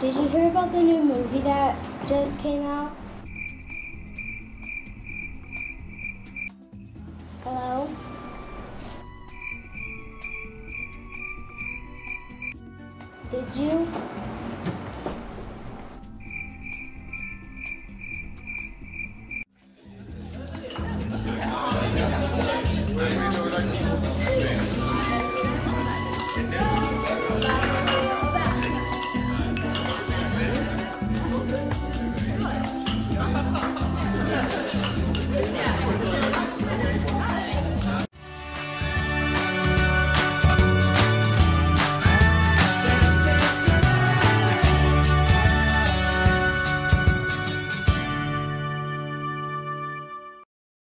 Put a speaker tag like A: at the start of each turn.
A: Did you hear about the new movie that just came out? Hello? Did you?